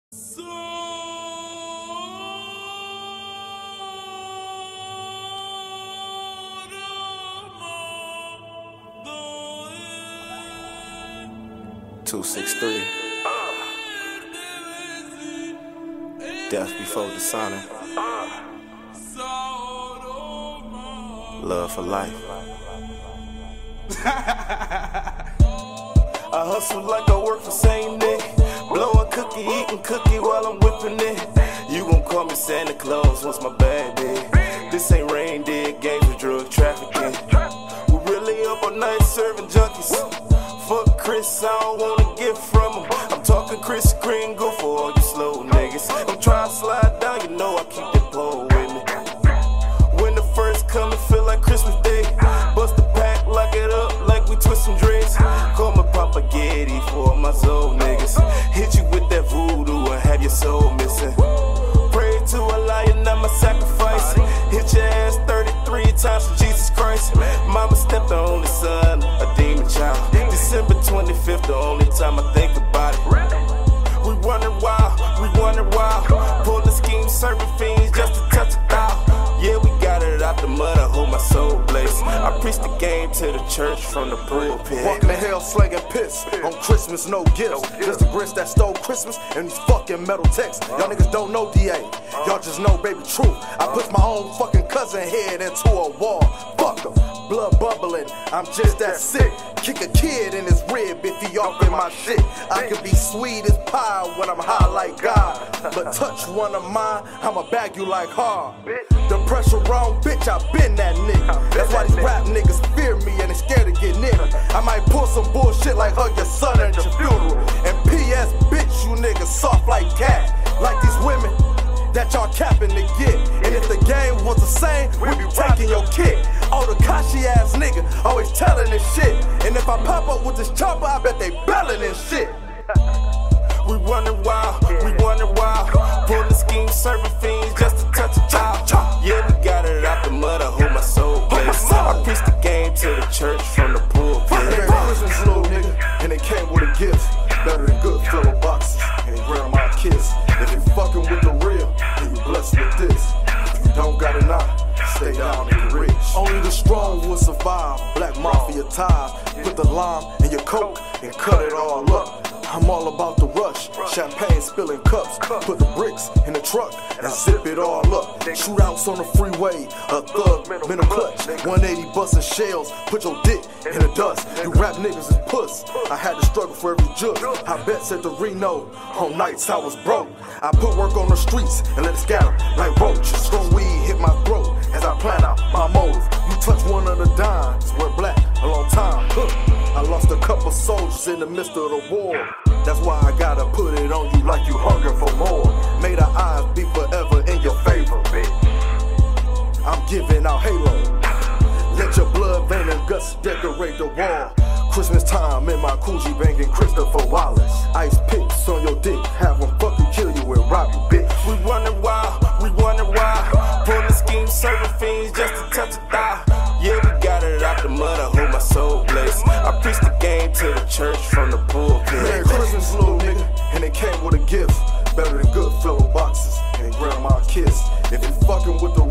$263. Death before dishonor. Love for life. I hustle like I work for St. Nick. Blowing cookie, eating cookie while I'm whipping it. You gon' call me Santa Claus once my bag big. This ain't reindeer games with drug trafficking. We really up all night serving junkies. Fuck Chris, I don't want a gift from him. I'm talking Chris Kringle for all you slow niggas. I'm trying to slide down, you know I keep that pole with me. When the first come, it feel like Christmas Day. Bust the pack, lock it up like we twisting dreads. Call me Papa Getty for all my soul niggas. Hit you with that voodoo and have your soul missing. Pray to a lion, not my sacrifice. Hit your ass 33 times for Jesus Christ. Mama stepped the only son, a demon child. December 25th, the only time I think about it. We running wild, pull the scheme, serving fiends just to touch a thou. Yeah, we got it out the mud, I hold my soul blazed. I preach the game to the church from the pulpit. Walking the hell slanging piss on Christmas, no gifts. Just the grits that stole Christmas and these fucking metal texts. Y'all niggas don't know DA, y'all just know baby truth. I push my own fucking cousin head into a wall. Fuck him, blood bubbling, I'm just that sick. Kick a kid in his rib if he off in my shit. I can be sweet as pie when I'm high like God, but touch one of mine, I'ma bag you like hard. The pressure wrong, bitch, I been that nigga. That's why these rap niggas fear me and they scared to get near me. I might pull some bullshit like hug your son at your funeral. And P.S. bitch, you niggas soft like cat. Like these women that y'all capping to get. And if the game was the same, we be taking your kid. Oh, the Kashi ass nigga always telling this shit. And if I pop up with this chopper, I bet they belling this shit. We running wild, pull the scheme, serving fiends just to touch a child. Yeah, we got it out the mud, I hold my soul blazed. I preach the game to the church from the pulpit. Merry Christmas, little nigga, and they came with a gift. Better than good fellow boxes and grandma kiss. If you fucking with the real, then you blessed with this. If you don't got it now, stay down and get rich. Only the strong will survive. Black mafia ties. Put the lime in your coke and cut it all up. I'm all about the rush, champagne spilling cups. Put the bricks in the truck and zip it all up. Shootouts on the freeway, a thug, middle clutch. 180 busting shells, put your dick in the dust. You rap niggas is puss, I had to struggle for every jug. I bet said the Reno, on nights I was broke. I put work on the streets and let it scatter like roaches. Strong weed hit my throat as I plan out my motive. You touch one of the dimes, we're black a long time. I lost a couple soldiers in the midst of the war. That's why I gotta put it on you like you hunger for more. May the odds be forever in your favor, bitch. I'm giving out halo. Let your blood, vein, and guts decorate the wall. Christmas time in my Coogee banging Christopher Wallace. Ice picks on your dick, have them fucking kill you and rob you, bitch. We running wild, pull the scheme, serving fiends just to touch a thou. Yeah, we got it out the mud, I hold my soul blazed. I preach the game to the church from the pulpit. Merry Christmas, little nigga, and it came with a gift. Better than good fellow boxes and grandma kiss. If you fucking with the